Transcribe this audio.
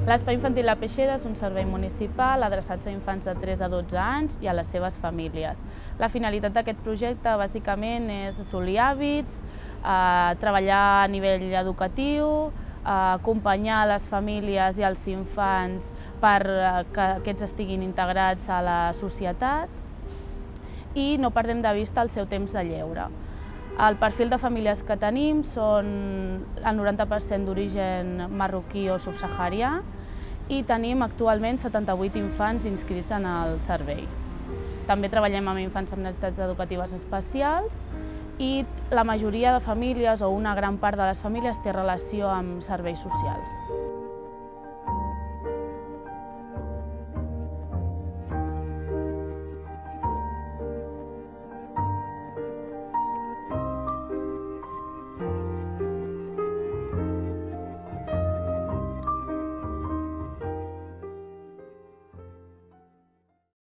L'Espai Infantil La Peixera és un servei municipal adreçat a infants de 3 a 12 anys i a les seves famílies. La finalitat d'aquest projecte bàsicament és assolir hàbits, treballar a nivell educatiu, acompanyar les famílies i els infants per que aquests estiguin integrats a la societat i no perdem de vista el seu temps de lleure. El perfil de famílies que tenim són el 90% d'origen marroquí o subsaharià i tenim actualment 78 infants inscrits en el servei. També treballem amb infants amb necessitats educatives especials i la majoria de famílies o una gran part de les famílies té relació amb serveis socials.